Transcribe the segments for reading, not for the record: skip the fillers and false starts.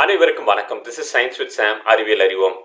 அனைவருக்கும் வணக்கம். This is science with Sam. அறிவியல் அறிவோம்.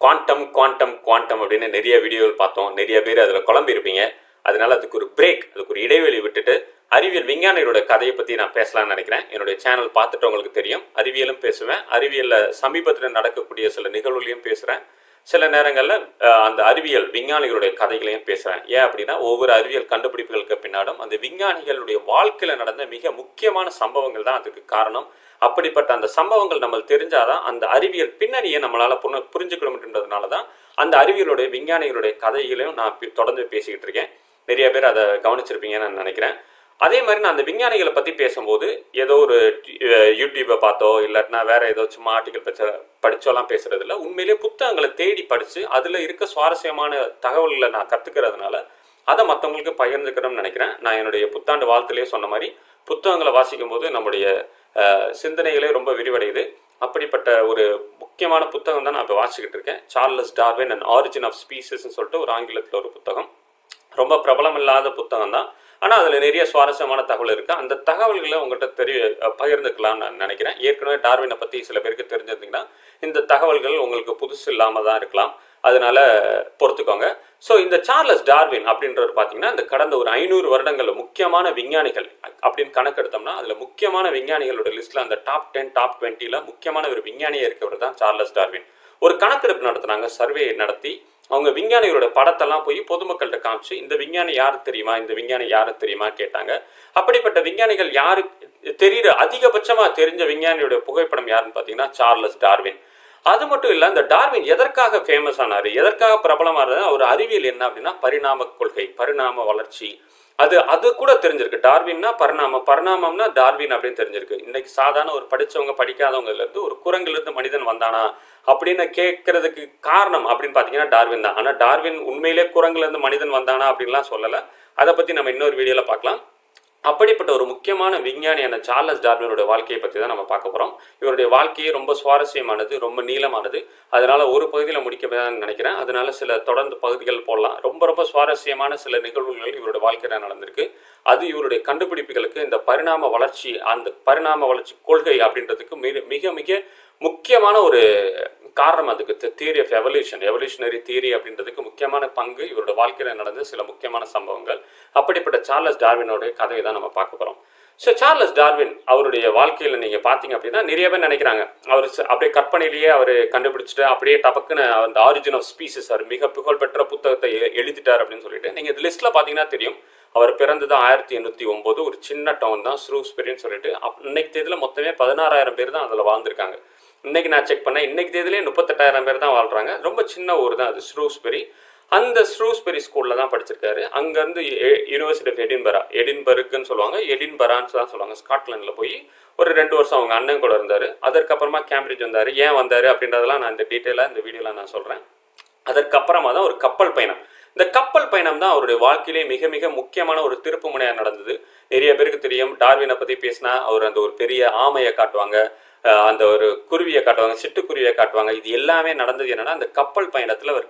குவாண்டம் அப்படின்னு நிறைய வீடியோவில் பார்த்தோம். நிறைய பேர் அதில் குழம்பி இருப்பீங்க. அதனால அதுக்கு ஒரு பிரேக், அதுக்கு ஒரு இடைவெளி விட்டுட்டு அறிவியல் விஞ்ஞானியோட கதையை பற்றி நான் பேசலாம்னு நினைக்கிறேன். என்னுடைய சேனல் பார்த்துட்டு உங்களுக்கு தெரியும், அறிவியலும் பேசுவேன். அறிவியலில் சமீபத்தில் நடக்கக்கூடிய சில நிகழ்வுகளையும் பேசுகிறேன். சில நேரங்களில் அந்த அறிவியல் விஞ்ஞானிகளுடைய கதைகளையும் பேசுகிறேன். ஏன் அப்படின்னா, ஒவ்வொரு அறிவியல் கண்டுபிடிப்புகளுக்கு பின்னாலும் அந்த விஞ்ஞானிகளுடைய வாழ்க்கையில் நடந்த மிக முக்கியமான சம்பவங்கள் தான் அதுக்கு காரணம். அப்படிப்பட்ட அந்த சம்பவங்கள் நம்ம தெரிஞ்சாதான் அந்த அறிவியல் பின்னணியை நம்மளால புரிஞ்சுக்கணும்ன்றதுனால தான் அந்த அறிவியலுடைய விஞ்ஞானிகளுடைய கதைகளையும் நான் தொடர்ந்து பேசிக்கிட்டு இருக்கேன். நிறைய பேர் அதை கவனிச்சிருப்பீங்கன்னு நான் நினைக்கிறேன். அதே மாதிரி நான் அந்த விஞ்ஞானிகளை பற்றி பேசும்போது ஏதோ ஒரு யூடியூப்பை பார்த்தோ இல்லாட்டினா வேற ஏதோ சும்மா ஆர்டிக்கல் படிச்சோலாம் பேசுறது இல்லை. உண்மையிலேயே புத்தகங்களை தேடி படித்து அதில் இருக்க சுவாரஸ்யமான தகவல்களை நான் கற்றுக்கிறதுனால அதை மற்றவங்களுக்கு பகிர்ந்துக்கிறோம்னு நினைக்கிறேன். நான் என்னுடைய புத்தாண்டு வாழ்த்துலேயே சொன்ன மாதிரி புத்தகங்களை வாசிக்கும் போது நம்முடைய சிந்தனைகளே ரொம்ப விரிவடையுது. அப்படிப்பட்ட ஒரு முக்கியமான புத்தகம் தான் நான் இப்போ வாசிக்கிட்டு இருக்கேன். Charles Darwin and origin of ஸ்பீசிஸ்ன்னு சொல்லிட்டு ஒரு ஆங்கிலத்தில் ஒரு புத்தகம். ரொம்ப பிரபலம் இல்லாத புத்தகம் தான், ஆனால் அதில் நிறைய சுவாரஸ்யமான தகவல் இருக்குது. அந்த தகவல்களை உங்கள்கிட்ட பகிர்ந்துக்கலாம்னு நான் நினைக்கிறேன். ஏற்கனவே டார்வினை பற்றி சில பேருக்கு தெரிஞ்சிருந்தீங்கன்னா இந்த தகவல்கள் உங்களுக்கு புதுசு இல்லாமல் தான் இருக்கலாம், அதனால பொறுத்துக்கோங்க. ஸோ இந்த சார்லஸ் டார்வின் அப்படின்றவர் பார்த்தீங்கன்னா இந்த கடந்த ஒரு 500 வருடங்களில் முக்கியமான விஞ்ஞானிகள் அப்படின்னு கணக்கெடுத்தோம்னா அதில் முக்கியமான விஞ்ஞானிகளோட லிஸ்ட்டில் அந்த டாப் 10 டாப் 20ல் முக்கியமான ஒரு விஞ்ஞானியாக இருக்கவர் தான் சார்லஸ் டார்வின். ஒரு கணக்கெடுப்பு நடத்துனாங்க, சர்வே நடத்தி அவங்க விஞ்ஞானிகளோட படத்தெல்லாம் போய் பொதுமக்கள்கிட்ட காமிச்சு இந்த விஞ்ஞானி யாரு தெரியுமா, இந்த விஞ்ஞானி யாரு தெரியுமா கேட்டாங்க. அப்படிப்பட்ட விஞ்ஞானிகள் யாரு தெரியுற அதிகபட்சமாக தெரிஞ்ச விஞ்ஞானியோட புகைப்படம் யாருன்னு பார்த்தீங்கன்னா சார்லஸ் டார்வின். அது மட்டும் இல்லை, இந்த டார்வின் எதற்காக ஃபேமஸ் ஆனார், எதற்காக பிரபலமானது, அவர் அறிவியல் என்ன அப்படின்னா பரிணாம கொள்கை, பரிணாம வளர்ச்சி. அது கூட தெரிஞ்சிருக்கு. டார்வின்னா பரிணாமம்னா டார்வின் அப்படின்னு தெரிஞ்சிருக்கு. இன்னைக்கு சாதாரண ஒரு படித்தவங்க படிக்காதவங்கல இருந்து ஒரு குரங்கிலிருந்து மனிதன் வந்தானா அப்படின்னு கேட்கறதுக்கு காரணம் அப்படின்னு பார்த்தீங்கன்னா டார்வின் தான். ஆனால் டார்வின் உண்மையிலே குரங்குலேருந்து மனிதன் வந்தானா அப்படின்லாம் சொல்லலை. அதை பற்றி நம்ம இன்னொரு வீடியோவில் பார்க்கலாம். அப்படிப்பட்ட ஒரு முக்கியமான விஞ்ஞானியான சார்லஸ் டார்வினோட வாழ்க்கையை பற்றி தான் நம்ம பார்க்க போகிறோம். இவருடைய வாழ்க்கையே ரொம்ப சுவாரஸ்யமானது, ரொம்ப நீளமானது. அதனால் ஒரு பகுதியில் முடிக்கதான் நினைக்கிறேன். அதனால சில தொடர்ந்து பகுதிகள் போடலாம். ரொம்ப சுவாரஸ்யமான சில நிகழ்வுகள் இவருடைய வாழ்க்கையில் நடந்திருக்கு. அது இவருடைய கண்டுபிடிப்புகளுக்கு இந்த பரிணாம வளர்ச்சி, அந்த பரிணாம வளர்ச்சி கொள்கை அப்படின்றதுக்கு மிக மிக முக்கியமான ஒரு காரணம். அதுக்கு தியரி ஆஃப் எவல்யூஷனரி தியரி அப்படின்றதுக்கு முக்கியமான பங்கு இவரோட வாழ்க்கையில் நடந்த சில முக்கியமான சம்பவங்கள். அப்படிப்பட்ட சார்லஸ் டார்வினோட கதையை தான் நம்ம பார்க்க போகிறோம். ஸோ சார்லஸ் டார்வின் அவருடைய வாழ்க்கையில் நீங்கள் பார்த்தீங்க அப்படின்னா நிறைய பேர் நினைக்கிறாங்க அவர் அப்படியே கற்பனையிலேயே அவர் கண்டுபிடிச்சிட்டு அப்படியே டபக்குன்னு அந்த ஆரிஜின் ஆஃப் ஸ்பீசிஸ் அவர் மிக புகழ்பெற்ற புத்தகத்தை எழுதிட்டார் அப்படின்னு சொல்லிட்டு. நீங்கள் இந்த லிஸ்ட்டில் பார்த்தீங்கன்னா தெரியும், அவர் பிறந்தது 1809, ஒரு சின்ன டவுன் தான் ஸ்ரூஸ்பெரின்னு சொல்லிட்டு. இன்னைக்கு தேதியில் மொத்தமே 16,000 பேர் தான் அதில் வாழ்ந்துருக்காங்க. இன்னைக்கு நான் செக் பண்ணேன், இன்னைக்கு தேதியிலே 38,000 பேர் தான் வாழ்றாங்க. ரொம்ப சின்ன ஊர் தான் அது ஸ்ரூஸ்பெரி. அந்த ஸ்ரூஸ்பெரி ஸ்கூலில் தான் படிச்சிருக்காரு. அங்கேருந்து யூனிவர்சிட்டி ஆஃப் எடின்பர்க்னு சொல்லுவாங்க, எடின்பரான்னு தான் சொல்லுவாங்க. ஸ்காட்லாண்டில் போய் ஒரு 2 வருஷம் அவங்க அண்ணன் கூட இருந்தார். அதற்கப்புறமா கேம்பிரிட்ஜ் வந்தார். ஏன் வந்தார் அப்படின்றதெல்லாம் நான் இந்த டீட்டெயிலாக இந்த வீடியோவில் நான் சொல்கிறேன். அதற்கப்புறமா தான் ஒரு கப்பல் பயணம். இந்த கப்பல் பயணம் தான் அவருடைய வாழ்க்கையிலே மிக மிக முக்கியமான ஒரு திருப்பு முனையாக நடந்தது. நிறைய பேருக்கு தெரியும், டார்வினை பற்றி பேசினா அவர் அந்த ஒரு பெரிய ஆமையை காட்டுவாங்க, அந்த ஒரு குருவியை காட்டுவாங்க, சிட்டுக்குருவியை காட்டுவாங்க. இது எல்லாமே நடந்தது என்னன்னா அந்த கப்பல் பயணத்தில் அவர்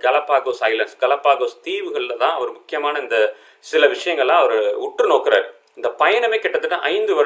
கலப்பாகோஸ் தீவுகளில் தான் அவர் முக்கியமான இந்த சில விஷயங்கள்லாம் அவர் உற்று நோக்குறாரு. இந்த பயணமே கிட்டத்தட்ட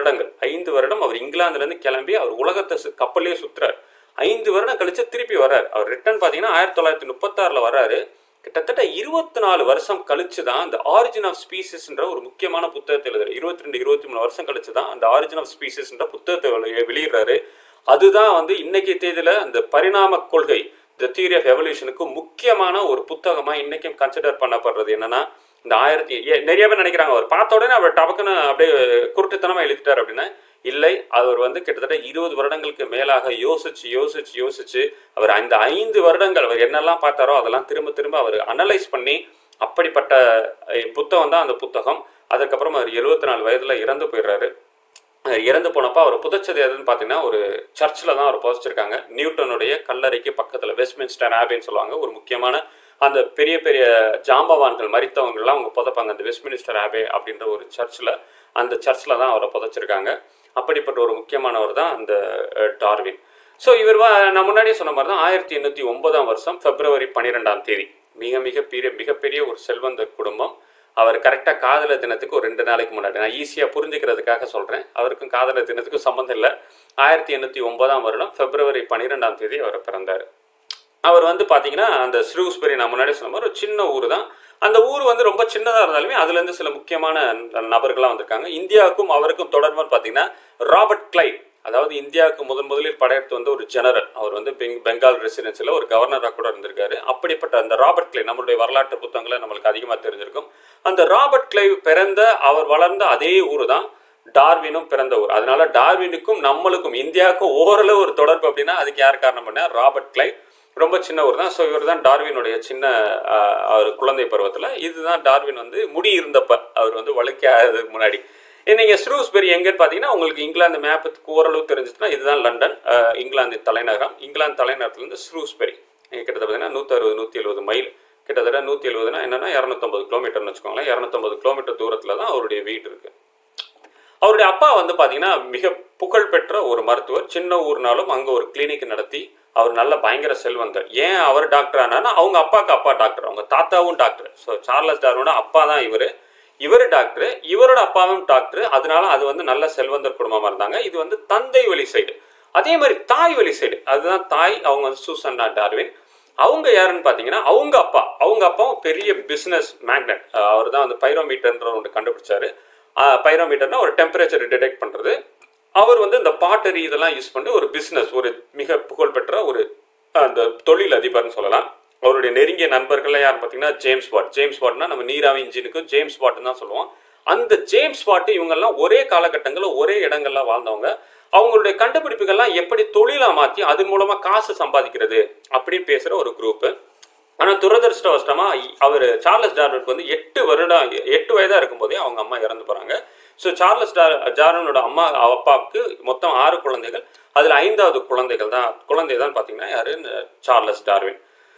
5 வருடம் அவர் இங்கிலாந்துலேருந்து கிளம்பி அவர் உலகத்தை கப்பல்லே சுற்றுறாரு. 5 வருடம் கழிச்சு திருப்பி வர்றாரு. அவர் ரிட்டர்ன் பார்த்தீங்கன்னா 1936 வர்றாரு. கிட்டத்தட்ட 24 வருஷம் கழிச்சு தான் அந்த ஆரிஜின் ஆஃப் ஸ்பீசிஸ்ன்ற ஒரு முக்கியமான புத்தகத்தை எழுதுறாரு. 22-23 வருஷம் கழிச்சு தான் அந்த ஆரிஜின் ஆஃப் ஸ்பீசிஸ்ன்ற புத்தகத்தை வெளியிடுறாரு. அதுதான் இன்னைக்கு தேதியில அந்த பரிணாம கொள்கை, த தியரி ஆஃப் எவல்யூஷனுக்கு முக்கியமான ஒரு புத்தகமாக இன்னைக்கும் கன்சிடர் பண்ணப்படுறது. என்னன்னா இந்த நிறைய பேர் நினைக்கிறாங்க அவர் பார்த்த உடனே அவர் டபக்குன்னு அப்படியே குருட்டுத்தனமாக எழுதிட்டார் அப்படின்னா இல்லை. அவர் கிட்டத்தட்ட 20 வருடங்களுக்கு மேலாக யோசிச்சு அவர் அந்த 5 வருடங்கள் அவர் என்னெல்லாம் பார்த்தாரோ அதெல்லாம் திரும்ப அவர் அனலைஸ் பண்ணி அப்படிப்பட்ட புத்தகம் தான் அந்த புத்தகம். அதுக்கப்புறம் அவர் 74 வயதில் இறந்து போயிடுறாரு. இறந்து போனப்போ அவர் புதைச்சது எதுன்னு பார்த்தீங்கன்னா ஒரு சர்ச்சில் தான் அவர் புதைச்சிருக்காங்க. நியூட்டனுடைய கல்லறைக்கு பக்கத்தில் வெஸ்ட்மின்ஸ்டர் ஆபேன்னு சொல்லுவாங்க. ஒரு முக்கியமான அந்த பெரிய பெரிய ஜாம்பவான்கள் மரித்தவங்கள்லாம் அவங்க புதைப்பாங்க அந்த வெஸ்ட்மின்ஸ்டர் ஆபே அப்படின்ற ஒரு அந்த சர்ச்சில் தான் அவரை புதைச்சிருக்காங்க. அப்படிப்பட்ட ஒரு முக்கியமானவர் தான் அந்த டார்வின். ஸோ இவர் நான் முன்னாடியே சொன்ன மாதிரி தான் 1809 பிப்ரவரி 12 மிகப்பெரிய ஒரு செல்வந்த குடும்பம். அவர் கரெக்டாக காதலர் தினத்துக்கு ஒரு 2 நாளைக்கு முன்னாடி, நான் ஈஸியாக புரிஞ்சுக்கிறதுக்காக சொல்கிறேன், அவருக்கும் காதலர் தினத்துக்கும் சம்மந்தம் இல்லை. 1809ஆம் வருடம் February 12ஆம் தேதி அவர் பிறந்தார். அவர் வந்து பார்த்தீங்கன்னா அந்த ஸ்ரூஸ்பெரி, நான் முன்னாடி சொன்ன மாதிரி ஒரு சின்ன ஊர் தான். அந்த ஊர் வந்து ரொம்ப சின்னதாக இருந்தாலுமே அதுலேருந்து சில முக்கியமான நபர்கள்லாம் வந்திருக்காங்க. இந்தியாவுக்கும் அவருக்கும் தொடர்புன்னு பார்த்தீங்கன்னா ராபர்ட் கிளைவ், அதாவது இந்தியாவுக்கு முதலில் படையெடுத்து வந்து ஒரு ஜெனரல், அவர் வந்து பெங்கால் ரெசிடென்சியில் ஒரு கவர்னராக கூட இருந்திருக்காரு. அப்படிப்பட்ட அந்த ராபர்ட் கிளைவ் நம்மளுடைய வரலாற்று புத்தகங்களை நம்மளுக்கு அதிகமாக தெரிஞ்சிருக்கும். அந்த ராபர்ட் கிளைவ் பிறந்த அவர் வளர்ந்த அதே ஊர் தான் டார்வினும் பிறந்த ஊர். அதனால டார்வினுக்கும் நம்மளுக்கும் இந்தியாவுக்கும் ஓரளவு ஒரு தொடர்பு அப்படின்னா அதுக்கு யார் காரணம் பண்ணா, ராபர்ட் கிளைவ். ரொம்ப சின்ன ஊர் தான். ஸோ இவர் தான் டார்வினுடைய சின்ன அவர் குழந்தை பருவத்தில். இதுதான் டார்வின் வந்து முடி இருந்தப்ப, அவர் வந்து வழுக்காததுக்கு முன்னாடி. நீங்கள் ஸ்ரூஸ்பெரி எங்கன்னு பார்த்தீங்கன்னா உங்களுக்கு இங்கிலாந்து மேப்புக்கு ஓரளவு தெரிஞ்சிச்சுன்னா இதுதான் லண்டன், இங்கிலாந்தின் தலைநகரம். இங்கிலாந்து தலைநகரத்துலேருந்து ஸ்ரூஸ்பெரி கிட்டத்தட்ட பார்த்தீங்கன்னா 160-170 மைல், கிட்டத்தட்ட 170னா என்னன்னா 250 கிலோமீட்டர்னு வச்சுக்கோங்களேன். 250 கிலோமீட்டர் தூரத்தில் தான் அவருடைய வீடு இருக்குது. அவருடைய அப்பா வந்து பார்த்தீங்கன்னா மிக புகழ்பெற்ற ஒரு மருத்துவர். சின்ன ஊர்னாலும் அங்கே ஒரு கிளினிக் நடத்தி அவர் நல்ல பயங்கர செல்வந்தர். ஏன் அவர் டாக்டர் ஆனான்னா அவங்க அப்பாவுக்கு அப்பா டாக்டர், அவங்க தாத்தாவும் டாக்டர். ஸோ சார்லஸ் டார்வினோட அப்பா தான் இவர் டாக்டர், இவரோட அப்பாவும் டாக்டர். அதனால அது வந்து நல்ல செல்வந்தர் குடும்பமாக இருந்தாங்க. இது வந்து தந்தை வழி சைடு. அதே மாதிரி தாய் வழி சைடு, அதுதான் தாய், அவங்க வந்து சூசன்னா டார்வின். அவங்க யாருன்னு பார்த்தீங்கன்னா அவங்க அப்பாவும் பெரிய பிஸ்னஸ் மேக்னட். அவர் தான் வந்து பைரோமீட்டர்ன்ற ஒன்று கண்டுபிடிச்சாரு. பைரோமீட்டர்னா ஒரு டெம்பரேச்சர் டிடெக்ட் பண்ணுறது. அவர் வந்து இந்த பாட்டரி இதெல்லாம் யூஸ் பண்ணி ஒரு பிஸ்னஸ், ஒரு மிக புகழ்பெற்ற ஒரு அந்த தொழில் அதிபர்னு சொல்லலாம். அவருடைய நெருங்கிய நண்பர்கள்லாம் யாருன்னு பார்த்தீங்கன்னா ஜேம்ஸ் வாட்னா நம்ம நீராவி இன்ஜினுக்கும் ஜேம்ஸ் வாட்னு தான் சொல்லுவோம். அந்த ஜேம்ஸ் வாட் இவங்கெல்லாம் ஒரே காலகட்டங்களில் ஒரே இடங்கள்ல வாழ்ந்தவங்க. அவங்களுடைய கண்டுபிடிப்புகள்லாம் எப்படி தொழிலாக மாற்றி அதன் மூலமாக காசு சம்பாதிக்கிறது அப்படின்னு பேசுகிற ஒரு குரூப்பு. ஆனால் துரதிருஷ்டவசமாக அவர் சார்லஸ் டார்வினுக்கு வந்து 8 வயதாக இருக்கும்போதே அவங்க அம்மா இறந்து போகிறாங்க. ஸோ சார்லஸ் டார்வினோட அப்பாவுக்கு மொத்தம் 6 குழந்தைகள். அதில் 5வது குழந்தை தான் பார்த்தீங்கன்னா யாரு, சார்லஸ் டார்வின்.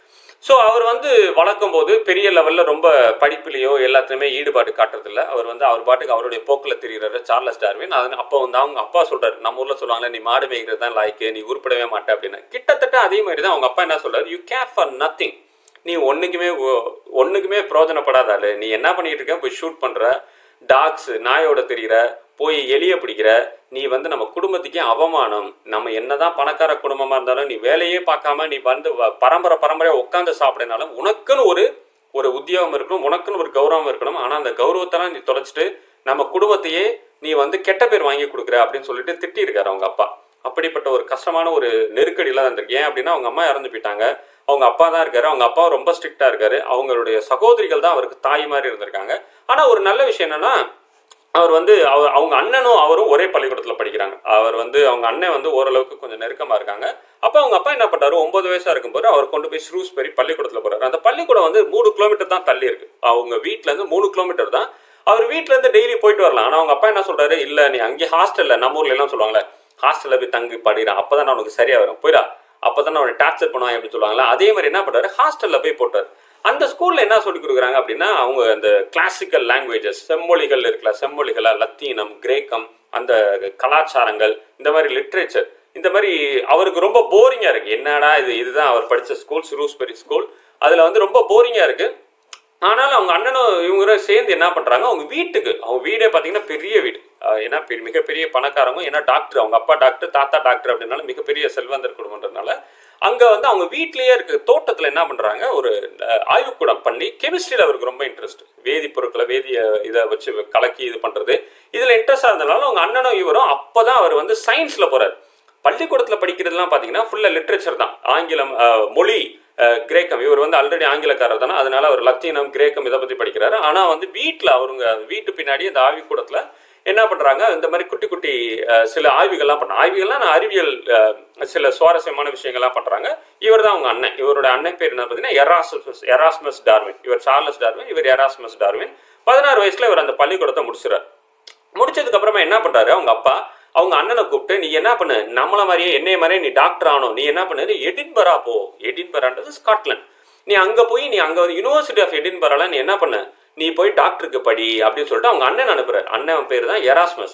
ஸோ அவர் வந்து வளர்க்கும் போது பெரிய லெவலில் ரொம்ப படிப்புலையோ எல்லாத்துலேயுமே ஈடுபாடு காட்டுறதில்ல. அவர் வந்து அவர் பாட்டுக்கு அவருடைய போக்கில் தெரிகிறாரு சார்லஸ் டார்வின். அது அப்போ வந்து அவங்க அப்பா சொல்கிறார், நம்ம ஊரில் சொல்லுவாங்களே, நீ மாடு மேய்க்கிறது தான் லாய்க்கு, நீ உருப்படவே மாட்டே அப்படின்னு. கிட்டத்தட்ட அதே மாதிரி தான் அவங்க அப்பா என்ன சொல்கிறார், யூ கேர் ஃபார் நத்திங், நீ ஒன்றுக்குமே பிரயோஜனப்படாத ஆளு, நீ என்ன பண்ணிட்டு இருக்க, போய் ஷூட் பண்ணுற, டாக்ஸ் நாயோட தெரிகிற, போய் எலியை பிடிக்கிற, நீ வந்து நம்ம குடும்பத்துக்கே அவமானம், நம்ம என்னதான் பணக்கார குடும்பமாக இருந்தாலும் நீ வேலையே பார்க்காம நீ வந்து பரம்பரையாக உட்காந்து சாப்பிடனாலும் உனக்குன்னு ஒரு உத்தியோகம் இருக்கணும், உனக்குன்னு ஒரு கௌரவம் இருக்கணும். ஆனால் அந்த கௌரவத்தெல்லாம் நீ தொலைச்சிட்டு நம்ம குடும்பத்தையே நீ வந்து கெட்ட பேர் வாங்கி கொடுக்குற அப்படின்னு சொல்லிட்டு திட்டிருக்காரு அவங்க அப்பா. அப்படிப்பட்ட ஒரு கஷ்டமான ஒரு நெருக்கடியில் தான் இருந்திருக்கு. ஏன் அப்படின்னா அவங்க அம்மா இறந்து போயிட்டாங்க, அவங்க அப்பா தான் இருக்காரு. அவங்க அப்பா ரொம்ப ஸ்ட்ரிக்டா இருக்காரு. அவங்களுடைய சகோதரிகள் தான் அவருக்கு தாய் மாதிரி இருந்திருக்காங்க. ஆனா ஒரு நல்ல விஷயம் என்னன்னா, அவர் வந்து அவங்க அண்ணனும் அவரும் ஒரே பள்ளிக்கூடத்தில் படிக்கிறாங்க. அவர் வந்து அவங்க அண்ணன் வந்து ஓரளவுக்கு கொஞ்சம் நெருக்கமாக இருக்காங்க. அப்போ அவங்க அப்பா என்ன பண்ணுறாரு, 9 வயசாக இருக்கும்போது அவர் கொண்டு போய் ஸ்ரூஸ்பெரி பள்ளிக்கூடத்தில் போகிறாரு. அந்த பள்ளிக்கூடம் வந்து 3 கிலோமீட்டர் தான் தள்ளி இருக்கு. அவங்க வீட்டிலேருந்து 3 கிலோமீட்டர் தான். அவர் வீட்டிலேருந்து டெய்லி போயிட்டு வரலாம். ஆனால் அவங்க அப்பா என்ன சொல்கிறாரு, இல்லை நீ அங்கே ஹாஸ்டலில், நம்ம ஊர்ல எல்லாம் சொல்லுவாங்களே, ஹாஸ்டலில் போய் தங்கி படிக்கிறான், அப்போ தான் உனக்கு சரியாக வரும், போயிடா, அப்போ தான் அவனை டார்ச்சர் பண்ணுவாங்க அப்படின்னு சொல்லுவாங்களா. அதே மாதிரி என்ன பண்ணுறாரு, ஹாஸ்டலில் போய் போட்டார். அந்த ஸ்கூலில் என்ன சொல்லி கொடுக்குறாங்க அப்படின்னா, அவங்க அந்த கிளாசிக்கல் லாங்குவேஜஸ், செம்மொழிகள் இருக்குல்ல, செம்மொழிகளா, லத்தீனம், கிரேக்கம், அந்த கலாச்சாரங்கள், இந்த மாதிரி லிட்ரேச்சர், இந்த மாதிரி அவருக்கு ரொம்ப போரிங்காக இருக்குது. என்னடா இதுதான் அவர் படித்த ஸ்கூல், ஸ்ரூஸ்பெரி ஸ்கூல். அதில் வந்து ரொம்ப போரிங்காக இருக்குது. ஆனாலும் அவங்க அண்ணனும் இவங்க சேர்ந்து என்ன பண்ணுறாங்க, அவங்க வீடே பார்த்தீங்கன்னா பெரிய வீடு. ஏன்னா மிகப்பெரிய பணக்காரங்க, ஏன்னா டாக்டர், அவங்க அப்பா டாக்டர், தாத்தா டாக்டர் அப்படின்னால மிகப்பெரிய செல்வந்தர் குடும்பம்ன்றதுனால அங்கே வந்து அவங்க வீட்லேயே இருக்க தோட்டத்தில் என்ன பண்ணுறாங்க, ஒரு ஆய்வுக்கூடம் பண்ணி கெமிஸ்ட்ரியில் அவருக்கு ரொம்ப இன்ட்ரெஸ்ட், வேதிப்பொருட்களை இதை வச்சு கலக்கி இது பண்ணுறது, இதில் இன்ட்ரெஸ்டாக இருந்ததுனால அவங்க அண்ணனும் இவரும் அப்போ தான் அவர் வந்து சயின்ஸில் போகிறார். பள்ளிக்கூடத்தில் படிக்கிறதுலாம் பார்த்தீங்கன்னா ஃபுல்லாக லிட்ரேச்சர் தான், ஆங்கிலம், மொழி, கிரேக்கம். இவர் வந்து ஆல்ரெடி ஆங்கிலக்காரர் தானே, அதனால அவர் லத்தீனம், கிரேக்கம் இதை பற்றி படிக்கிறாரு. ஆனால் வந்து வீட்டில் அவருங்க வீட்டு பின்னாடி இந்த ஆய்வுக்கூடத்தில் என்ன பண்ணுறாங்க, இந்த மாதிரி குட்டி குட்டி சில ஆய்வுகள்லாம் நான் அறிவியல் சில சுவாரஸ்யமான விஷயங்கள்லாம் பண்ணுறாங்க. இவர் தான் அவங்க அண்ணன். இவரோட அண்ணன் பேர் என்ன பார்த்தீங்கன்னா எராஸ்மஸ் டார்வின். இவர் சார்லஸ் டார்வின், இவர் எராஸ்மஸ் டார்வின். 16 வயசுல இவர் அந்த பள்ளிக்கூடத்தை முடிச்சுறாரு. முடிச்சதுக்கு அப்புறமா என்ன பண்றாரு, அவங்க அப்பா அவங்க அண்ணனை கூப்பிட்டு, நீ என்ன பண்ணு, நம்மள மாதிரியே என்னைய மாதிரியே நீ டாக்டர் ஆகணும், நீ என்ன பண்ணு, எடின்பரா போ. எடின்பரான்றது ஸ்காட்லாந்து. நீ அங்கே போய் நீ அங்கே வந்து யூனிவர்சிட்டி ஆஃப் எடின்பரால நீ என்ன பண்ணு, நீ போய் டாக்டருக்கு படி அப்படின்னு சொல்லிட்டு அவங்க அண்ணன் அனுப்புறாரு. அண்ணன் பேர் தான் எராஸ்மஸ்.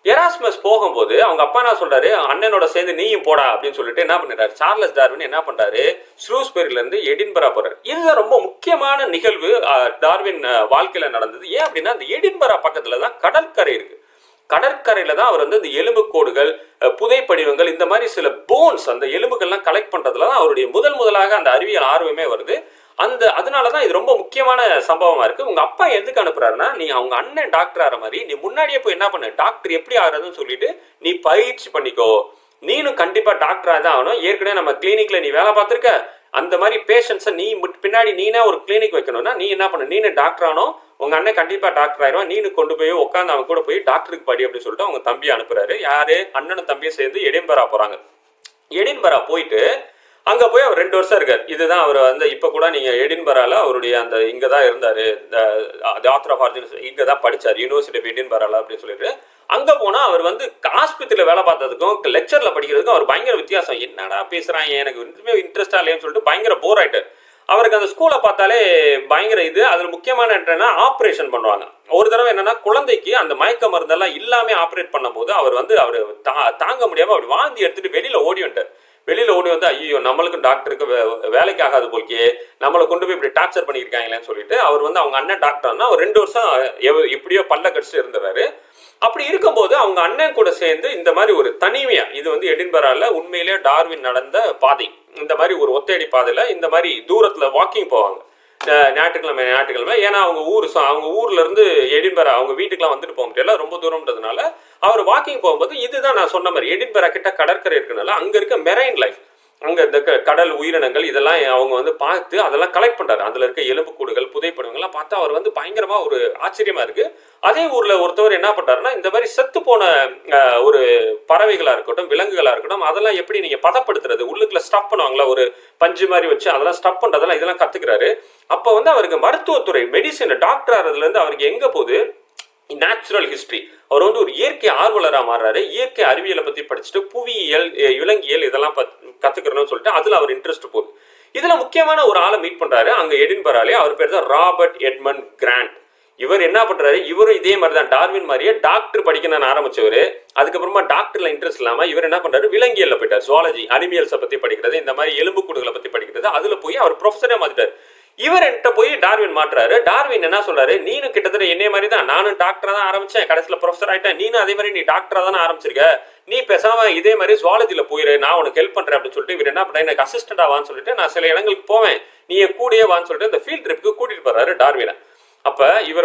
எராஸ்மஸ் போகும்போது அவங்க அப்பா என்ன சொல்றாரு, அண்ணனோட சேர்ந்து நீயும் போடா அப்படின்னு சொல்லிட்டு என்ன பண்ணிட்டாரு, சார்லஸ் டார்வின் என்ன பண்றாரு, ஸ்ரூஸ்பெரியில இருந்து எடின்பரா போறாரு. இதுதான் ரொம்ப முக்கியமான நிகழ்வு டார்வின் வாழ்க்கையில நடந்தது. ஏன் அப்படின்னா அந்த எடின்பரா பக்கத்துல தான் கடற்கரை இருக்கு. கடற்கரையில தான் அவர் வந்து இந்த எலும்புக்கோடுகள், புதைப்படிவங்கள், இந்த மாதிரி சில போன்ஸ், அந்த எலும்புகள்லாம் கலெக்ட் பண்றதுல தான் அவருடைய முதலாக அந்த அறிவியல் ஆர்வமே வருது. அதனாலதான் இது ரொம்ப முக்கியமான சம்பவமா இருக்கு. உங்க அப்பா எதுக்கு அனுப்புறாருன்னா, நீ அவங்க அண்ணன் டாக்டர் ஆகிற மாதிரி நீ முன்னாடியே போய் என்ன பண்ணு, டாக்டர் எப்படி ஆகுறதுன்னு சொல்லிட்டு நீ பயிற்சி பண்ணிக்கோ. நீனும் கண்டிப்பா டாக்டரா தான் ஆகணும். ஏற்கனவே நம்ம கிளினிக்ல நீ வேலை பார்த்திருக்க. அந்த மாதிரி பேஷண்ட்ஸை நீ பின்னாடி நீனே ஒரு கிளினிக் வைக்கணும்னா நீ என்ன பண்ணு, நீனு டாக்டர் ஆனோ, உங்க அண்ணன் கண்டிப்பா டாக்டர் ஆயிடுவான். நீனு கொண்டு போய் உட்காந்து அவன் கூட போய் டாக்டருக்கு படி அப்படின்னு சொல்லிட்டு அவங்க தம்பியை அனுப்புறாரு. யாரு, அண்ணனும் தம்பியும் சேர்ந்து எடின்பரா போறாங்க. எடின்பரா போயிட்டு அங்க போய் அவர் 2 வருஷம் இருக்காரு. இதுதான் அவர் வந்து இப்ப கூட நீங்க எடின்பரால அவருடைய அந்த இங்கதான் இருந்தாரு, ஆத்தர் ஆஃப் ஆரிஜின்ஸ் இங்கதான் படிச்சாரு, யூனிவர்சிட்டி ஆஃப் எடின்பரால அப்படின்னு சொல்லிட்டு. அங்க போனா அவர் வந்து ஆஸ்பத்திரியில வேலை பார்த்ததுக்கும் லெக்சர்ல படிக்கிறதுக்கும் அவர் பயங்கர வித்தியாசம். என்னடா பேசுறாங்க, எனக்கு ஒன்றுமே இன்ட்ரெஸ்டா இல்லைன்னு சொல்லிட்டு பயங்கர போர் ஆயிட்டார். அவருக்கு அந்த ஸ்கூலை பார்த்தாலே பயங்கர இது. அதுல முக்கியமான என்னன்னா ஆப்ரேஷன் பண்ணுவாங்க. ஒரு தடவை என்னன்னா குழந்தைக்கு அந்த மயக்க மருந்தெல்லாம் இல்லாம ஆப்ரேட் பண்ணும் போது அவர் வந்து அவரு தாங்க முடியாம அப்படி வாந்தி எடுத்துட்டு வெளியில ஓடி வந்துட்டார். வெளியில ஓடி வந்து ஐயோ நம்மளுக்கு டாக்டருக்கு வேலைக்கு ஆகாது போல்கே, நம்மளை கொண்டு போய் இப்படி டார்ச்சர் பண்ணியிருக்காங்களேன்னு சொல்லிட்டு அவர் வந்து அவங்க அண்ணன் டாக்டர்னா ஒரு 2 வருஷம் எப்படியோ பல்ல கடிச்சிட்டு இருந்துறாரு. அப்படி இருக்கும்போது அவங்க அண்ணன் கூட சேர்ந்து இந்த மாதிரி ஒரு தனிமையா, இது வந்து எடின்பரால உண்மையிலேயே டார்வின் நடந்த பாதை, இந்த மாதிரி ஒரு ஒத்தையடி பாதையில இந்த மாதிரி தூரத்துல வாக்கிங் போவாங்க ஞாயிற்றுக்கிழமை. ஏன்னா அவங்க ஊர்ல இருந்து எடின்பரா அவங்க வீட்டுக்குலாம் வந்துட்டு போக முடியல, ரொம்ப தூரம்ன்றதுனால அவர் வாக்கிங் போகும்போது இதுதான் நான் சொன்ன மாதிரி எடின்பரா கிட்ட கடற்கரை இருக்கனால அங்க இருக்க மெரைன் லைஃப், அங்க இந்த கடல் உயிரினங்கள் இதெல்லாம் அவங்க வந்து பார்த்து அதெல்லாம் கலெக்ட் பண்றாரு. அதுல இருக்க எலும்புக்கூடுகள், புதைப்படங்கள்லாம் பார்த்தா அவர் வந்து பயங்கரமா ஒரு ஆச்சரியமா இருக்கு. அதே ஊர்ல ஒருத்தவர் என்ன பண்றாருன்னா, இந்த மாதிரி செத்து போன ஒரு பறவைகளா இருக்கட்டும், விலங்குகளா இருக்கட்டும், அதெல்லாம் எப்படி நீங்க பதப்படுத்துறது, உள்ளுக்குள்ள ஸ்டப் பண்ணுவாங்களா ஒரு பஞ்சு மாதிரி வச்சு, அதெல்லாம் ஸ்டப் பண்றதெல்லாம் இதெல்லாம் கத்துக்கிறாரு. அப்ப வந்து அவருக்கு மருத்துவத்துறை, மெடிசின், டாக்டர் ஆறதுல இருந்து அவருக்கு எங்க போகுது, நேச்சுரல் ஹிஸ்டரி. அவர் வந்து ஒரு இயற்கை ஆர்வலராக மாறுறாரு. இயற்கை அறிவியலை பத்தி படிச்சுட்டு புவியியல், விலங்கியல் இதெல்லாம் கத்துக்கிறோம்னு சொல்லிட்டு அதுல அவர் இன்ட்ரெஸ்ட் போகுது. இதுல முக்கியமான ஒரு ஆளை மீட் பண்றாரு அங்க எடின்பராலே. அவர் பேர் தான் ராபர்ட் எட்மண்ட் கிராண்ட். இவர் என்ன பண்றாரு, இவரும் இதே மாதிரி தான் டார்வின் மாதிரியே டாக்டர் படிக்கணும்னு ஆரம்பிச்சவரு. அதுக்கப்புறமா டாக்டர்ல இன்ட்ரெஸ்ட் இல்லாம இவர் என்ன பண்றாரு, விலங்கியல்ல போயிட்டார். ஜுவாலஜி, அனிமியல்ஸை பத்தி படிக்கிறது, இந்த மாதிரி எலும்புக்கூடுகளை பத்தி படிக்கிறது, அதுல போய் அவர் ப்ரொஃபஸரே மாத்திட்டார். இவர் என்கிட்ட போய் டார்வின் மாட்டுறாரு. டார்வின் என்ன சொல்றாரு, நீனும் கிட்டத்தட்ட என்னைய மாதிரி தான், நானும் டாக்டரா தான் ஆரம்பிச்சேன், கடைசியில ப்ரொஃபஸர் ஆயிட்டேன், நீனும் அதே மாதிரி நீ டாக்டரா தானே ஆரம்பிச்சிருக்க, நீ பேசாம இதே மாதிரி ஜுவாலஜில போயிரு, நான் உனக்கு ஹெல்ப் பண்றேன் அப்படின்னு சொல்லிட்டு இவர் என்ன பண்றேன், எனக்கு அசிஸ்டண்டா வான்னு சொல்லிட்டு நான் சில இடங்களுக்கு போவேன், நீ கூடயே வான்னு சொல்லிட்டு இந்த ஃபீல்ட் ட்ரிப்புக்கு கூட்டிட்டு போறாரு டார்வினை. அப்ப இவர்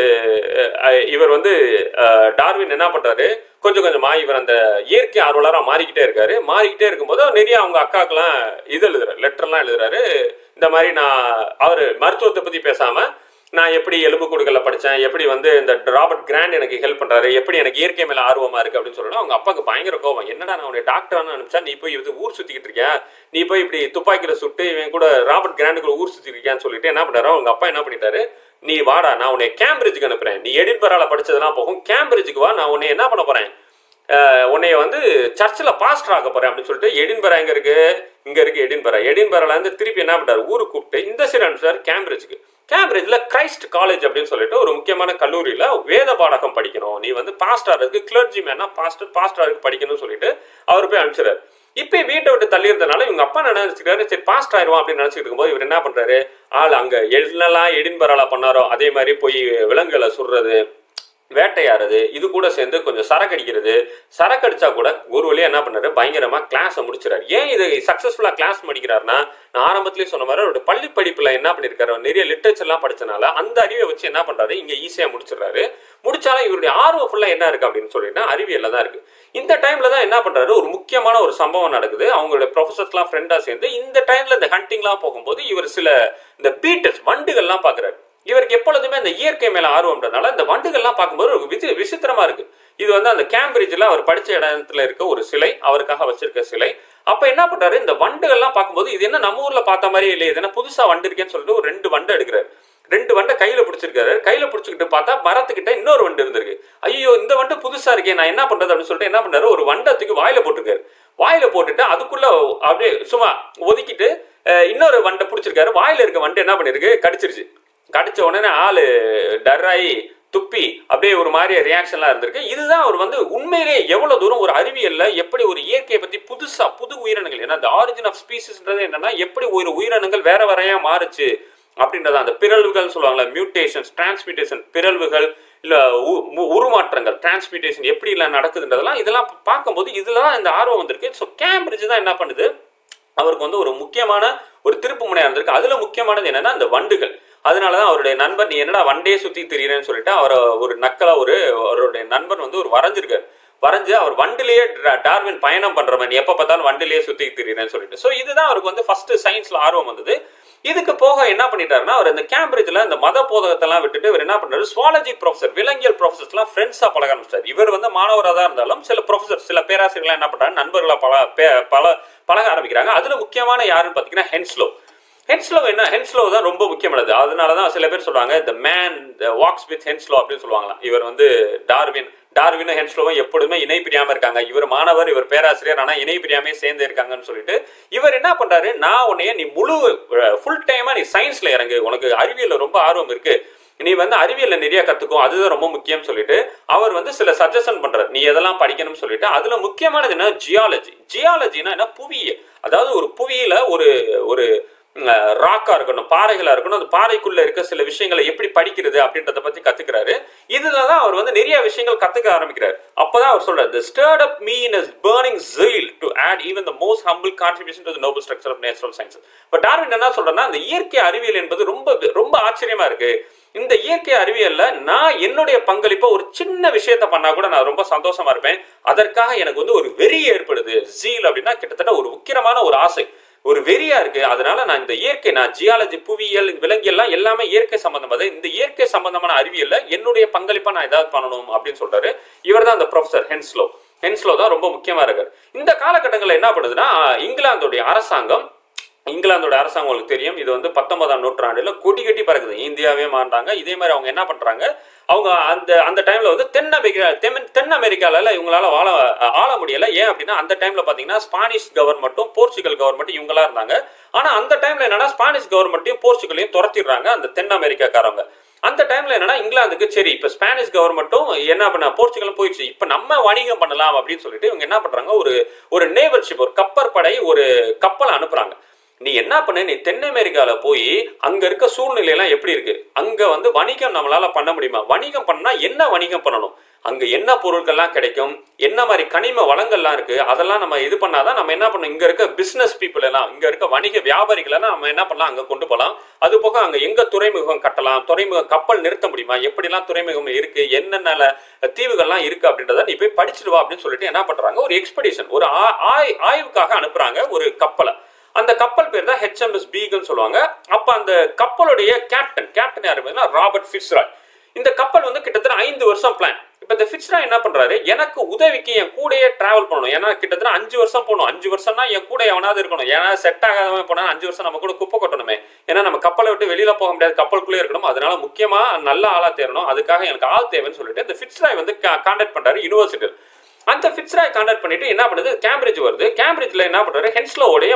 வந்து டார்வின் என்ன பண்றாரு, கொஞ்சம் கொஞ்சமா இவர் அந்த இயற்கை ஆர்வலரா மாறிக்கிட்டே இருக்காரு. மாறிக்கிட்டே இருக்கும்போது நிறைய அவங்க அக்காக்கெல்லாம் இது எழுதுறாரு, லெட்டர்லாம் எழுதுறாரு. இந்த மாதிரி நான் அவர் மருத்துவத்தை பத்தி பேசாம நான் எப்படி எலும்புக்கூடுகளை படித்தேன், எப்படி வந்து இந்த ராபர்ட் கிராண்ட் எனக்கு ஹெல்ப் பண்ணுறாரு, எப்படி எனக்கு இயற்கை மேலே ஆர்வமாக இருக்குது அப்படின்னு சொல்லணும். அவங்க அப்பாவுக்கு பயங்கர கோவம். என்னடா நான் உன்னை டாக்டரானு அனுப்பிச்சா நீ போய் இது ஊர் சுற்றிக்கிட்டு இருக்கேன், நீ போய் இப்படி துப்பாக்கியில் சுட்டு இவன் கூட ராபர்ட் கிராண்டுக்குள்ள ஊர் சுற்றிட்டு இருக்கியான்னு சொல்லிட்டு என்ன பண்ணுறாரோ அவங்க அப்பா என்ன பண்ணிட்டாரு, நீ வாடா நான் உன்னை கேம்பிரிட்ஜுக்கு அனுப்புகிறேன், நீ எடின்பரால படித்ததெல்லாம் போகும், கேம்பிரிட்ஜுக்கு வா, நான் உன்னை என்ன பண்ண போகிறேன், உன்னைய வந்து சர்ச்சில் பாஸ்டர் ஆக போகிறேன் அப்படின்னு சொல்லிட்டு. எடின்பரா எங்கே இருக்குது, இங்கே இருக்குது எடின்பரா. எடின்பராலேருந்து திருப்பி என்ன பண்ணுறாரு, ஊருக்கு கூப்பிட்டு இந்த சைடு அனுப்பிச்சார் கேம்பிரிட்ஜுக்கு. கேம்பிரிட்ஜில் கிரைஸ்ட் காலேஜ் அப்படின்னு சொல்லிட்டு ஒரு முக்கியமான கல்லூரியில் வேத பாடகம் படிக்கணும், நீ வந்து பாஸ்டர் இருக்கு, கிளர்ஜி மேனா பாஸ்டருக்கு படிக்கணும்னு சொல்லிட்டு அவர் போய் அனுப்பிச்சிடாரு. இப்போ வீட்டை விட்டு தள்ளி இருந்தனால இவங்க அப்பா நினைச்சிருக்காரு, சரி பாஸ்டர் ஆயிடுவான் அப்படின்னு நினைச்சிட்டு இருக்கும்போது இவர் என்ன பண்றாரு, அங்க என்னெல்லாம் எடின்பரால பண்ணாரோ அதே மாதிரி போய் விலங்குகளை சுடுறது, வேட்டையாடுறது, இது கூட சேர்ந்து கொஞ்சம் சரக்கு அடிக்கிறது. சரக்கு அடிச்சா கூட ஒரு வழியா என்ன பண்ணாரு, பயங்கரமா கிளாஸை முடிச்சிடாரு. ஏன் இது சக்சஸ்ஃபுல்லா கிளாஸ் முடிக்கிறாருன்னா, நான் ஆரம்பத்திலேயே சொன்ன மாதிரி அவரோட பள்ளி படிப்புல என்ன பண்ணிருக்காரு, நிறைய லிட்டரேச்சர்லாம் படிச்சனால அந்த அறிவை வச்சு என்ன பண்றாரு, இங்க ஈஸியா முடிச்சிடறாரு. முடிச்சாலும் இவருடைய ஆர்வம் ஃபுல்லா என்ன இருக்கு அப்படின்னு சொல்லிட்டு அறிவியல்ல தான் இருக்கு. இந்த டைம்ல தான் என்ன பண்றாரு, ஒரு முக்கியமான ஒரு சம்பவம் நடக்குது. அவங்களுடைய ப்ரொஃபசர்ஸ்லாம் ஃப்ரெண்டா சேர்ந்து இந்த டைம்ல இந்த ஹண்டிங்லாம் போகும்போது இவர் சில இந்த பீட்டல்ஸ், வண்டுகள்லாம் பாக்குறாரு. இவருக்கு எப்பொழுதுமே இந்த இயற்கை மேல ஆர்வம்ன்றதுனால இந்த வண்டுகள்லாம் பார்க்கும்போது ஒரு விசித்திரமா இருக்கு. இது வந்து அந்த கேம்பிரிட்ஜில் அவர் படிச்ச இடத்துல இருக்க ஒரு சிலை, அவருக்காக வச்சிருக்க சிலை. அப்ப என்ன பண்றாரு, இந்த வண்டுகள்லாம் பார்க்கும்போது இது என்ன நம்ம ஊர்ல பார்த்த மாதிரி இல்லையே, இது என்ன புதுசா வண்டு இருக்கேன்னு சொல்லிட்டு ஒரு 2 வண்டை எடுக்கிறாரு. 2 வண்டை கையில பிடிச்சிருக்காரு. கையில பிடிச்சிக்கிட்டு பார்த்தா மரத்துக்கிட்ட இன்னொரு வண்டு இருந்திருக்கு. ஐயோ இந்த வண்டு புதுசா இருக்கே, நான் என்ன பண்றது அப்படின்னு சொல்லிட்டு என்ன பண்றாரு, ஒரு வண்டத்துக்கு வாயில போட்டுருக்காரு. வாயில போட்டுட்டு அதுக்குள்ள அப்படியே சும்மா ஒதுக்கிட்டு இன்னொரு வண்டை பிடிச்சிருக்காரு. வாயில இருக்க வண்டு என்ன பண்ணிருக்கு, கடிச்சிருச்சு. கடிச்ச உடனே ஆளு டர்ராயி துப்பி அப்படியே ஒரு மாதிரி ரியாக்ஷன்லாம் இருந்திருக்கு. இதுதான் அவர் வந்து உண்மையிலேயே எவ்வளவு தூரம் ஒரு அறிவியல்ல எப்படி ஒரு இயற்கையை பத்தி புதுசா புது உயிரினங்கள், ஏன்னா the origin of speciesன்றது என்னன்னா எப்படி ஒரு உயிரினங்கள் வேற வேறையா மாறுச்சு அப்படின்றத, அந்த பிறழ்வுகள் சொல்லுவாங்களா, மியூட்டேஷன்ஸ், டிரான்ஸ்மியூட்டேஷன், பிறழ்வுகள் இல்ல உருமாற்றங்கள், டிரான்ஸ்மியூட்டேஷன் எப்படி எல்லாம் நடக்குதுன்றதெல்லாம் இதெல்லாம் பார்க்கும்போது இதுல தான் இந்த ஆர்வம் வந்திருக்கு. ஸோ கேம்பிரிட்ஜ் தான் என்ன பண்ணுது, அவருக்கு வந்து ஒரு முக்கியமான ஒரு திருப்பு முனையா இருந்திருக்கு. அதுல முக்கியமானது என்னன்னா இந்த வண்டுகள். அதனாலதான் அவருடைய நண்பர், நீ என்னடா வண்டே சுத்தி திரியறேன்னு சொல்லிட்டு அவரை ஒரு நக்கலா அவருடைய நண்பர் வந்து ஒரு வரைஞ்சிருக்காரு. வரைஞ்சு அவர் வண்டிலேயே டார்வின் பயணம் பண்றவன், எப்ப பார்த்தாலும் வண்டிலேயே சுத்தி திரியறேன்னு சொல்லிட்டு. ஸோ இதுதான் அவருக்கு வந்து ஃபர்ஸ்ட் சயின்ஸ்ல ஆர்வம் வந்தது. இதுக்கு போக என்ன பண்ணிட்டாருன்னா, அவர் இந்த கேம்பிரிட்ஜ்ல இந்த மத போதகத்தெல்லாம் விட்டுட்டு இவர் என்ன பண்றாரு, சுவாலஜி ப்ரொஃபசர், விலங்கியல் ப்ரொஃபசர்ஸ்லாம் ஃப்ரெண்ட்ஸா பழக ஆரம்பிச்சார். இவர் வந்து மாணவராக தான் இருந்தாலும் சில ப்ரொஃபசர், சில பேராசிரியர்கள் என்ன பண்றாங்க, நண்பர்களா பழக ஆரம்பிக்கிறாங்க. அதுல முக்கியமான யாருன்னு பாத்தீங்கன்னா ஹென்ஸ்லோ. ஹென்ஸ்லோ தான் ரொம்ப முக்கியமானது. அதனாலதான் சில பேர் சொல்றாங்க the man walks with Henslow அப்படின்னு சொல்லுவாங்களாம். இவர் வந்து டார்வினும் ஹென்ஸ்லோவும் எப்பொழுதுமே இணை பிரியாம இருக்காங்க. இவர் மாணவர், இவர் பேராசிரியர், ஆனா இணை பிரியாமே சேர்ந்து இருக்காங்கன்னு சொல்லிட்டு இவர் என்ன பண்றாரு, நான் உன்னைய நீ ஃபுல் டைமா நீ சயின்ஸ்ல இறங்கு, உனக்கு அறிவியல்ல ரொம்ப ஆர்வம் இருக்கு, நீ வந்து அறிவியல்ல நிறைய கத்துக்கும், அதுதான் ரொம்ப முக்கியம் சொல்லிட்டு அவர் வந்து சில சஜஷன் பண்றாரு, நீ எதெல்லாம் படிக்கணும்னு சொல்லிட்டு. அதுல முக்கியமானது என்ன, ஜியாலஜினா என்ன, புவியியல். அதாவது ஒரு புவியில ஒரு ராக்கா இருக்கணும், பாறைகளா இருக்கணும், அந்த பாறைக்குள்ள இருக்க சில விஷயங்களை எப்படி படிக்கிறது அப்படின்றத பத்தி கத்துக்கிறாரு. இதுலதான் அவர் வந்து நிறைய விஷயங்கள் கத்துக்க ஆரம்பிக்கிறார். அப்பதான் அவர் சொல்றாரு, the stirred up me in his burning zeal to add even the most humble contribution to the noble structure of natural sciences. But Darwin என்ன சொல்றேன்னா, இந்த இயற்கை அறிவியல் என்பது ரொம்ப ரொம்ப ஆச்சரியமா இருக்கு. இந்த இயற்கை அறிவியல்ல நான் என்னுடைய பங்களிப்பை ஒரு சின்ன விஷயத்த பண்ணா கூட நான் ரொம்ப சந்தோஷமா இருப்பேன். அதற்காக எனக்கு வந்து ஒரு வெறி ஏற்படுது. ஜீல் அப்படின்னா கிட்டத்தட்ட ஒரு உக்கிரமான ஒரு ஆசை, ஒரு வெறியா இருக்கு. அதனால நான் இந்த இயற்கை, நான் ஜியாலஜி, புவியியல், விலங்கியல்லாம் எல்லாமே இயற்கை சம்பந்தமாக, இந்த இயற்கை சம்பந்தமான அறிவியல்ல என்னுடைய பங்களிப்பா நான் ஏதாவது பண்ணணும் அப்படின்னு சொல்றாரு. இவர் தான் அந்த ப்ரொஃபசர் ஹென்ஸ்லோ தான் ரொம்ப முக்கியமா இருக்காரு. இந்த காலகட்டங்களில் என்ன பண்ணுதுன்னா, இங்கிலாந்தோட அரசாங்கம் உங்களுக்கு தெரியும், இது வந்து 19ஆம் நூற்றாண்டுல கொடி கட்டி பறக்குது, இந்தியாவே மாண்டாங்க. இதே மாதிரி அவங்க என்ன பண்றாங்க, அவங்க அந்த டைம்ல வந்து தென் அமெரிக்கால இவங்களால ஆள முடியல. ஏன் அப்படின்னா அந்த டைம்ல பாத்தீங்கன்னா ஸ்பானிஷ் கவர்மெண்ட்டும் போர்ச்சுகல் கவர்மெண்ட்டும் இவங்களா இருந்தாங்க. ஆனா அந்த டைம்ல என்னன்னா ஸ்பானிஷ் கவர்மெண்ட்டையும் போர்ச்சுகலையும் துரத்திடுறாங்க அந்த தென் அமெரிக்காக்காரங்க. அந்த டைம்ல என்னன்னா இங்கிலாந்துக்கு சரி, இப்ப ஸ்பானிஷ் கவர்மெண்ட்டும் என்ன பண்ண, போர்ச்சுகலும் போயிடுச்சு, இப்ப நம்ம வணிகம் பண்ணலாம் அப்படின்னு சொல்லிட்டு இவங்க என்ன பண்றாங்க, ஒரு நேவல் ஷிப், ஒரு கப்பற்படை, ஒரு கப்பலை அனுப்புறாங்க. நீ என்ன பண்ண, நீ தென் அமெரிக்கால போய் அங்க இருக்க சூழ்நிலை எல்லாம் எப்படி இருக்கு, அங்க வந்து வணிகம் நம்மளால பண்ண முடியுமா, வணிகம் பண்ணா என்ன வணிகம் பண்ணணும், அங்க என்ன பொருட்கள்லாம் கிடைக்கும், என்ன மாதிரி கனிம வளங்கள்லாம் இருக்கு, அதெல்லாம் நம்ம இது பண்ணாதான் நம்ம என்ன பண்ணணும், இங்க இருக்க பிசினஸ் பீப்புள் எல்லாம், இங்க இருக்க வணிக வியாபாரிகள் எல்லாம் நம்ம என்ன பண்ணலாம், அங்க கொண்டு போகலாம். அது போக அங்க எங்க துறைமுகம் கட்டலாம், துறைமுகம் கப்பல் நிறுத்த முடியுமா, எப்படிலாம் துறைமுகம் இருக்கு, என்னென்ன தீவுகள்லாம் இருக்கு அப்படின்றத நீ போய் படிச்சுட்டு வா அப்படின்னு சொல்லிட்டு என்ன பண்றாங்க, ஒரு எக்ஸ்பெடிஷன், ஒரு ஆய்வுக்காக அனுப்புறாங்க ஒரு கப்பலை. அந்த கப்பல் பேர் தான் HMS பீகல்னு சொல்லுவாங்க. அப்ப அந்த கப்பலுடைய கேப்டன் யாரு, ராபர்ட் ஃபிட்ஸ்ராய். இந்த கப்பல் வந்து கிட்டத்தட்ட 5 வருஷம் பிளான். இப்ப இந்த ஃபிட்ஸ்ராய் என்ன பண்றாரு, எனக்கு உதவிக்கு என் கூடயே டிராவல் பண்ணணும், ஏன்னா கிட்டத்தட்ட 5 வருஷம் போகணும். 5 வருஷம்னா என் கூட எவனாவது இருக்கணும், ஏன்னா செட் ஆகாதவன் போனா 5 வருஷம் நம்ம கூட குப்பை கொட்டணுமே, ஏன்னா நம்ம கப்பலை விட்டு வெளியில போக முடியாது, கப்பலுக்குள்ளே இருக்கணும். அதனால முக்கியமா நல்ல ஆளா தேரணும், அதுக்காக எனக்கு ஆள் தேவைன்னு சொல்லிட்டு இந்த ஃபிட்ஸ்ராய் வந்து கான்டாக்ட் பண்றாரு யூனிவர்சிட்டி. அந்த ஃபிட்ஸ்ராய் கான்டாக்ட் பண்ணிட்டு என்ன பண்ணுது, கேம்பிரிட்ஜ் வருது. கேம்பிரிட்ஜ்ல என்ன பண்றாரு, ஹென்ஸ்லோவுடைய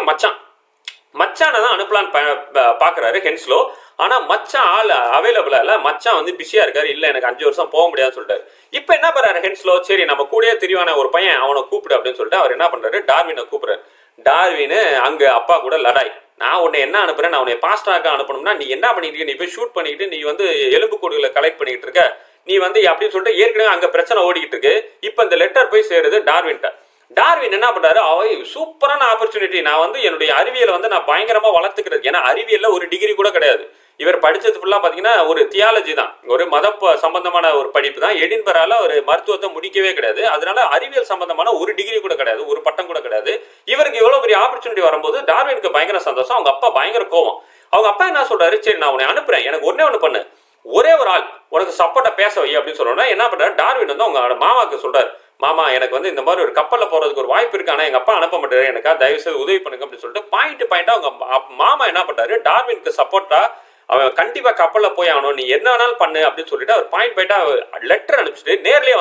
மச்சான தான் அனுப்பலான்னு பாக்குறாரு ஹென்ஸ்லோ. ஆனா மச்சான் ஆள் அவைலபிளா இல்ல, மச்சான் வந்து பிஸியா இருக்காரு, இல்ல எனக்கு 5 வருஷம் போக முடியாதுன்னு சொல்லிட்டாரு. இப்ப என்ன பண்றாரு ஹென்ஸ்லோ, சரி நம்ம கூடயே தெரிவான ஒரு பையன் அவனை கூப்பிடு அப்படின்னு சொல்லிட்டு அவர் என்ன பண்றாரு, டார்வினை கூப்பிடுறாரு. டார்வின் அங்க அப்பா கூட லடாய், நான் உன்னை என்ன அனுப்புறேன், நான் உன்னை பாஸ்டாக அனுப்பணும்னா நீ என்ன பண்ணிட்டு, நீ போய் ஷூட் பண்ணிட்டு நீ வந்து எலும்பு கூடுகளை கலெக்ட் பண்ணிட்டு இருக்க, நீ வந்து அப்படின்னு சொல்லிட்டு ஏற்கனவே அங்க பிரச்சனை ஓடிக்கிட்டு இருக்கு. இப்ப இந்த லெட்டர் போய் சேருது டார்வின்ட்ட. டார்வின் என்ன பண்றாரு, சூப்பரான ஆப்பர்ச்சுனிட்டி, நான் வந்து என்னுடைய அறிவியலை வந்து நான் பயங்கரமா வளர்த்துக்கிறது. ஏன்னா அறிவியல்ல ஒரு டிகிரி கூட கிடையாது, இவர் படிச்சது ஃபுல்லா பாத்தீங்கன்னா ஒரு தியாலஜி தான், ஒரு மத சம்பந்தமான ஒரு படிப்பு தான். எடின்பரால ஒரு மருத்துவத்தை முடிக்கவே கிடையாது. அதனால அறிவியல் சம்பந்தமான ஒரு டிகிரி கூட கிடையாது, ஒரு பட்டம் கூட கிடையாது. இவருக்கு இவ்வளவு பெரிய ஆப்பர்ச்சுனிட்டி வரும்போது டார்வினுக்கு பயங்கர சந்தோஷம். அவங்க அப்பா பயங்கர கோவம். அவங்க அப்பா என்ன சொல்றாரு, சரி நான் உன்னை அனுப்புறேன், எனக்கு ஒண்ணு பண்ணு, ஒரே ஒரு ஆள் உனக்கு சப்போர்ட்டா பேச வை அப்படின்னு சொன்னோன்னா என்ன பண்றாரு, டார்வின் வந்து அவங்க மாமாவுக்கு சொல்றாரு, மாமா எனக்கு வந்து இந்த மாதிரி ஒரு கப்பல்ல போறதுக்கு ஒரு வாய்ப்பு இருக்கு, ஆனா எங்க அப்பா அனுப்ப மாட்டாரு, எனக்கா தயவு செய்து உதவி பண்ணுங்க அப்படின்னு சொல்லிட்டு பாயிண்டா அவங்க மாமா என்ன பண்றாரு, டார்வினுக்கு சப்போர்ட்டா அவன் கண்டிப்பா கப்பல்ல போய் ஆகணும், நீ என்ன வேணாலும் பண்ணு அப்படின்னு சொல்லிட்டு அவர் பாயிண்டா லெட்டர் அனுப்பிச்சுட்டு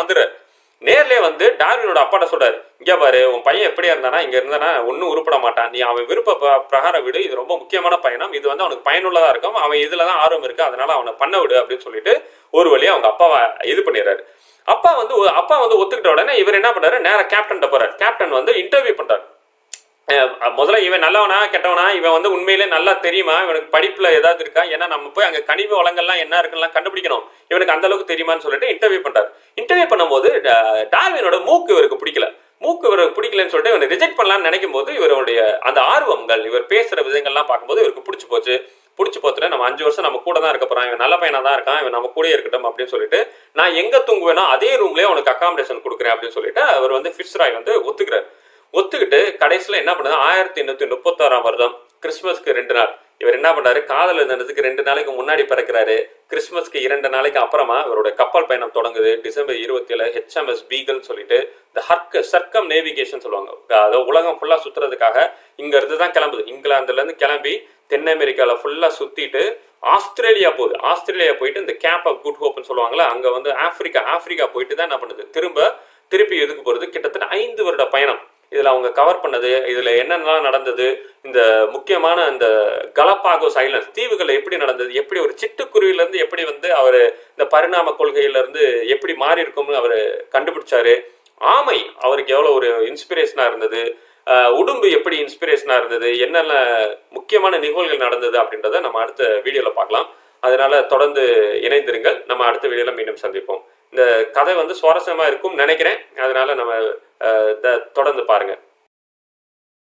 நேர்லயே வந்து டார்வினோட அப்பாட்ட சொல்றாரு, இங்க பாரு உன் பையன் எப்படியா இருந்தானா, இங்க இருந்தானா ஒன்னும் உருப்பட மாட்டான், நீ அவன் விருப்ப பிரகாரம் விடு, இது ரொம்ப முக்கியமான பயணம், இது வந்து அவனுக்கு பயனுள்ளதா இருக்கும், அவன் இதுலதான் ஆர்வம் இருக்கு, அதனால அவனை பண்ண விடு அப்படின்னு சொல்லிட்டு ஒரு வழியா அவங்க அப்பாவை இது பண்ணிடுறாரு. அப்பா வந்து ஒத்துக்கிட்ட உடனே இவர் என்ன பண்றாரு, நேரா கேப்டன் போறாரு. கேப்டன் வந்து இன்டர்வியூ பண்றாரு. முதல்ல இவன் நல்லவனா கெட்டவனா, இவன் வந்து உண்மையிலே நல்லா தெரியுமா, இவனுக்கு படிப்புல ஏதாவது இருக்கா, ஏன்னா நம்ம போய் அங்க கனிம வளங்கள்லாம் என்ன இருக்குன்னு கண்டுபிடிக்கணும், இவனுக்கு அந்த அளவுக்கு தெரியுமான்னு சொல்லிட்டு இன்டர்வியூ பண்றாரு. இன்டர்வியூ பண்ணும்போது டார்வினோட மூக்கு இவருக்கு பிடிக்கல. மூக்கு இவருக்கு பிடிக்கலன்னு சொல்லிட்டு இவனை ரிஜெக்ட் பண்ணலாம்னு நினைக்கும் போது இவருடைய அந்த ஆர்வங்கள், இவர் பேசுற விதங்கள்லாம் பார்க்கும்போது இவருக்கு பிடிச்சி போச்சு. பிடிச்சி போச்சுன்னா நம்ம 5 வருஷம் நம்ம கூட தான் இருக்க போறான், இவன் நல்ல பையனா தான் இருக்கான், இவன் நம்ம கூட இருக்கட்டும் அப்படின்னு சொல்லிட்டு நான் எங்க தூங்குவேனோ அதே ரூம்லயே உனக்கு அகாமடேஷன் கொடுக்குறேன் அப்படின்னு சொல்லிட்டு அவர் வந்து ஃபிட்ஸ்ராய் வந்து ஒத்துக்கிறார். ஒத்துக்கிட்டு கடைசியில் என்ன பண்ணுது, 1831 கிறிஸ்மஸ்க்கு 2 நாள் இவர் என்ன பண்றாரு, காதல் இருந்ததுக்கு 2 நாளைக்கு முன்னாடி பிறக்கிறாரு. கிறிஸ்மஸ்க்கு 2 நாளைக்கு அப்புறமா இவருடைய கப்பல் பயணம் தொடங்குது. டிசம்பர் 27 HMS பீகல் சொல்லிட்டு இந்த சர்க்கம் நேவிகேஷன் சொல்லுவாங்க, அதாவது உலகம் ஃபுல்லா சுத்துறதுக்காக இங்க இருந்து தான் கிளம்புது. இங்கிலாந்துல இருந்து கிளம்பி தென் அமெரிக்கால ஃபுல்லா சுத்திட்டு ஆஸ்திரேலியா போகுது. ஆஸ்திரேலியா போயிட்டு இந்த கேப் ஆஃப் குட் ஹோப்னு சொல்லுவாங்களா, அங்க வந்து ஆப்பிரிக்கா போயிட்டு தான் என்ன பண்ணுது, திருப்பி எதுக்கு போறது, கிட்டத்தட்ட 5 வருட பயணம். இதுல அவங்க கவர் பண்ணது, இதுல என்னென்னலாம் நடந்தது, இந்த முக்கியமான இந்த கலப்பாகோஸ் ஐலண்ட்ஸ் தீவுகள் எப்படி நடந்தது, எப்படி ஒரு சிட்டுக்குருவில இருந்து எப்படி வந்து அவரு இந்த பரிணாம கொள்கையில இருந்து எப்படி மாறி இருக்கும்னு அவரு கண்டுபிடிச்சாரு. ஆமை அவருக்கு எவ்வளவு ஒரு இன்ஸ்பிரேஷனா இருந்தது, உடும்பு எப்படி இன்ஸ்பிரேஷனா இருந்தது, என்னென்ன முக்கியமான நிகழ்வுகள் நடந்தது அப்படின்றத நம்ம அடுத்த வீடியோல பார்க்கலாம். அதனால தொடர்ந்து இணைந்திருங்கள். நம்ம அடுத்த வீடியோல மீண்டும் சந்திப்போம். இந்த கதை வந்து சுவாரஸ்யமா இருக்கும் நினைக்கிறேன். அதனால நம்ம தொடர்ந்து பாருங்க.